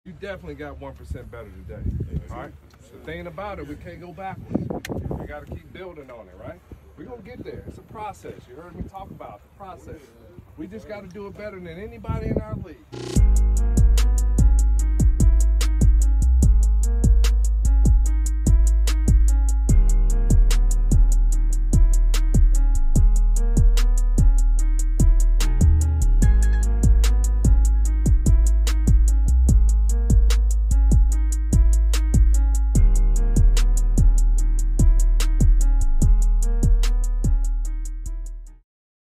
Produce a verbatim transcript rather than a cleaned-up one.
You definitely got one percent better today, all right? The thing about it, we can't go backwards. We got to keep building on it, right? We're going to get there. It's a process. You heard me talk about the process. We just got to do it better than anybody in our league.